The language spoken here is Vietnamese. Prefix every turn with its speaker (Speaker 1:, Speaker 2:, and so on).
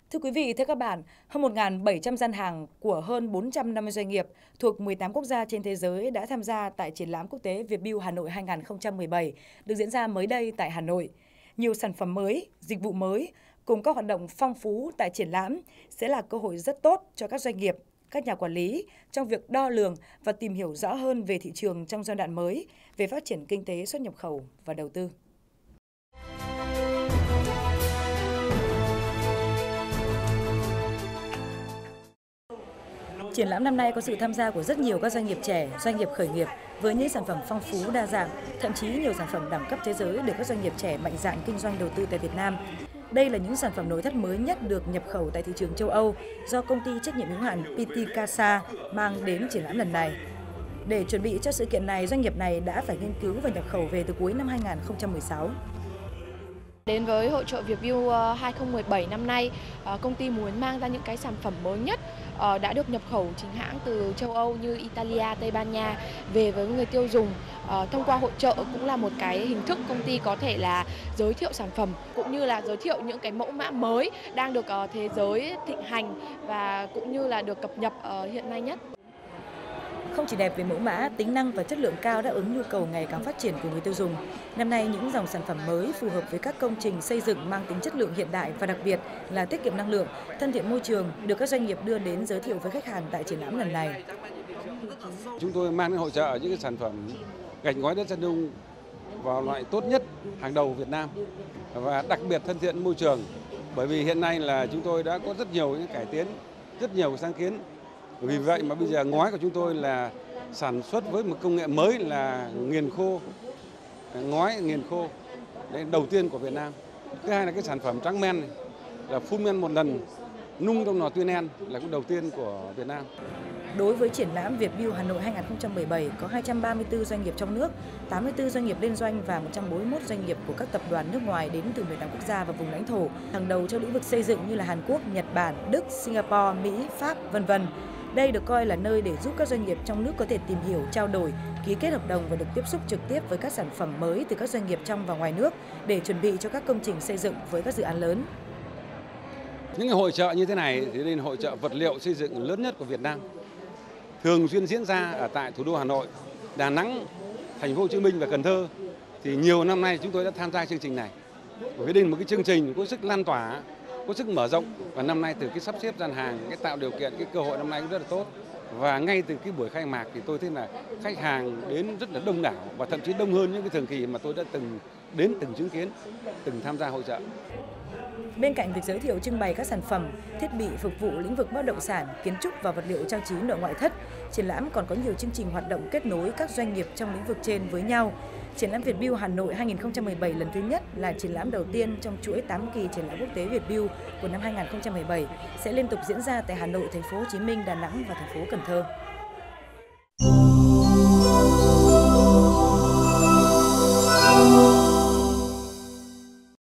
Speaker 1: Thưa quý vị, thưa các bạn, hơn 1.700 gian hàng của hơn 450 doanh nghiệp thuộc 18 quốc gia trên thế giới đã tham gia tại triển lãm quốc tế Vietbuild Hà Nội 2017 được diễn ra mới đây tại Hà Nội. Nhiều sản phẩm mới, dịch vụ mới cùng các hoạt động phong phú tại triển lãm sẽ là cơ hội rất tốt cho các doanh nghiệp, các nhà quản lý trong việc đo lường và tìm hiểu rõ hơn về thị trường trong giai đoạn mới, về phát triển kinh tế xuất nhập khẩu và đầu tư. Triển lãm năm nay có sự tham gia của rất nhiều các doanh nghiệp trẻ, doanh nghiệp khởi nghiệp với những sản phẩm phong phú đa dạng, thậm chí nhiều sản phẩm đẳng cấp thế giới được các doanh nghiệp trẻ mạnh dạn kinh doanh đầu tư tại Việt Nam. Đây là những sản phẩm nội thất mới nhất được nhập khẩu tại thị trường châu Âu do công ty trách nhiệm hữu hạn PT Casa mang đến triển lãm lần này. Để chuẩn bị cho sự kiện này, doanh nghiệp này đã phải nghiên cứu và nhập khẩu về từ cuối năm 2016.
Speaker 2: Đến với hội chợ Vietbuild 2017 năm nay, công ty muốn mang ra những cái sản phẩm mới nhất đã được nhập khẩu chính hãng từ châu Âu như Italia, Tây Ban Nha về với người tiêu dùng. Thông qua hội chợ cũng là một cái hình thức công ty có thể là giới thiệu sản phẩm cũng như là giới thiệu những cái mẫu mã mới đang được thế giới thịnh hành và cũng như là được cập nhật hiện nay nhất.
Speaker 1: Không chỉ đẹp về mẫu mã, tính năng và chất lượng cao đáp ứng nhu cầu ngày càng phát triển của người tiêu dùng. Năm nay, những dòng sản phẩm mới phù hợp với các công trình xây dựng mang tính chất lượng hiện đại và đặc biệt là tiết kiệm năng lượng, thân thiện môi trường được các doanh nghiệp đưa đến giới thiệu với khách hàng tại triển lãm lần này.
Speaker 3: Chúng tôi mang đến hội chợ những cái sản phẩm gạch ngói đất Sơn Nhung vào loại tốt nhất hàng đầu Việt Nam và đặc biệt thân thiện môi trường. Bởi vì hiện nay là chúng tôi đã có rất nhiều những cải tiến, rất nhiều sáng kiến. Vì vậy mà bây giờ ngói của chúng tôi là sản xuất với một công nghệ mới là nghiền khô, ngói nghiền khô, đấy đầu tiên của Việt Nam. Thứ hai là cái sản phẩm trắng men này, là phun men một lần, nung trong lò tuyên en là cũng đầu tiên của Việt Nam.
Speaker 1: Đối với triển lãm Vietbuild Hà Nội 2017 có 234 doanh nghiệp trong nước, 84 doanh nghiệp liên doanh và 141 doanh nghiệp của các tập đoàn nước ngoài đến từ 18 quốc gia và vùng lãnh thổ hàng đầu trong lĩnh vực xây dựng như là Hàn Quốc, Nhật Bản, Đức, Singapore, Mỹ, Pháp, v.v. Đây được coi là nơi để giúp các doanh nghiệp trong nước có thể tìm hiểu, trao đổi, ký kết hợp đồng và được tiếp xúc trực tiếp với các sản phẩm mới từ các doanh nghiệp trong và ngoài nước để chuẩn bị cho các công trình xây dựng với các dự án lớn.
Speaker 3: Những hội chợ như thế này thì đây là hội chợ vật liệu xây dựng lớn nhất của Việt Nam. Thường xuyên diễn ra ở tại thủ đô Hà Nội, Đà Nẵng, Thành phố Hồ Chí Minh và Cần Thơ. Thì nhiều năm nay chúng tôi đã tham gia chương trình này. Bởi vì đây là một cái chương trình có sức lan tỏa, có sức mở rộng và năm nay từ cái sắp xếp gian hàng, cái tạo điều kiện, cái cơ hội năm nay cũng rất là tốt. Và ngay từ cái buổi khai mạc thì tôi thấy là khách hàng đến rất là đông đảo và thậm chí đông hơn những cái thường kỳ mà tôi đã từng chứng kiến, từng tham gia hội chợ.
Speaker 1: Bên cạnh việc giới thiệu trưng bày các sản phẩm, thiết bị phục vụ lĩnh vực bất động sản, kiến trúc và vật liệu trang trí nội ngoại thất, triển lãm còn có nhiều chương trình hoạt động kết nối các doanh nghiệp trong lĩnh vực trên với nhau. Triển lãm Vietbuild Hà Nội 2017 lần thứ nhất là triển lãm đầu tiên trong chuỗi 8 kỳ triển lãm quốc tế Vietbuild của năm 2017 sẽ liên tục diễn ra tại Hà Nội, Thành phố Hồ Chí Minh, Đà Nẵng và thành phố Cần Thơ.